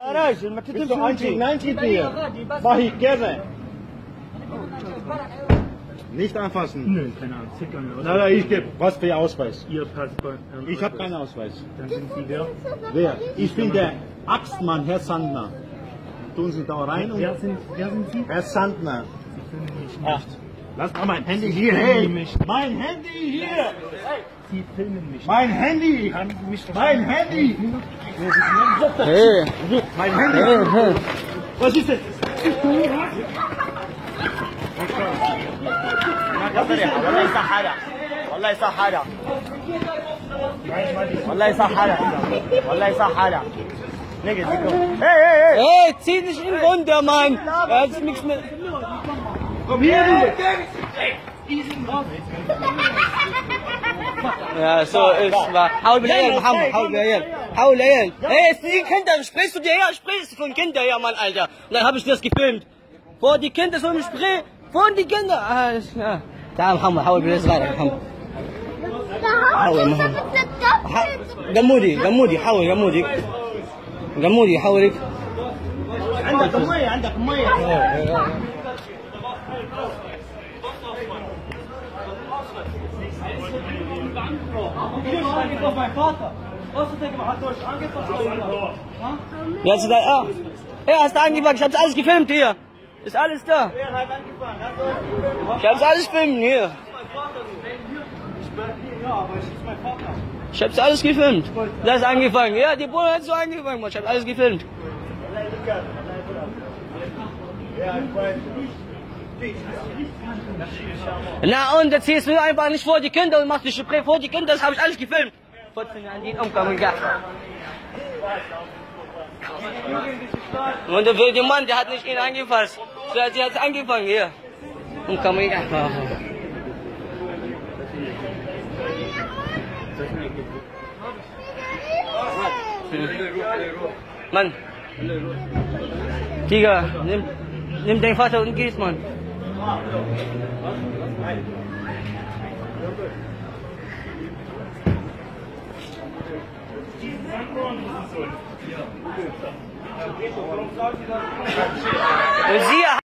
Bist du einzig? Nein, gib mir. Mach ich gerne. Nicht anfassen. Nö, keine Ahnung. Nein, ich gebe. Was für Ausweis? Ihr Passport. Ich habe keinen Ausweis. Dann sind Sie wer? Wer? Ich bin der Axtmann, Herr Sandner. Tun Sie da rein und... Wer sind Sie? Herr Sandner. Sie filmen mich nicht. Ach, lass mal mein Handy hier. Hey, mein Handy hier. Sie filmen mich. Mein Handy. Haben Sie mich Mein verstanden? Handy. Hey. Mein Handy. Hey. Was ist das? والله صح هذا والله صح هذا والله صح هذا والله صح هذا نقد hey Hey, zieh dich in runter, Mann! Er hat nichts mehr. komm hier du Ja, so ist wahr. Hau بالعيال محمد, hau بالعيال. Hau بالعيال. Hey, ist die Kinder, sprichst du dir her? Sprichst du von Kindern her, Mann, Alter. Und dann hab ich das gefilmt. Vor die Kinder so im Spray. Vor die Kinder. Ja. تعال محمد حاول بالصغار يا محمد. حاول محمد. جمودي حاول جمودي حاولك. عندك ميه Ja, ist da, ah. Ja, hast du angefangen? Ich hab's alles gefilmt hier. Ist alles da. Ich hab's alles filmen hier. Ich hab's alles gefilmt. Das ist angefangen. Ja, die Bullen hat so angefangen, Mann. Ich hab alles gefilmt. Na und, jetzt ziehst du einfach nicht vor die Kinder und machst dich Spray vor die Kinder. Das habe ich alles gefilmt. Und der Mann, der hat nicht ihn angefasst. Sie hat angefangen hier. Und kann man nicht einfach. Mann. Tiger, nimm deinen Vater und gehst, Mann. Und sie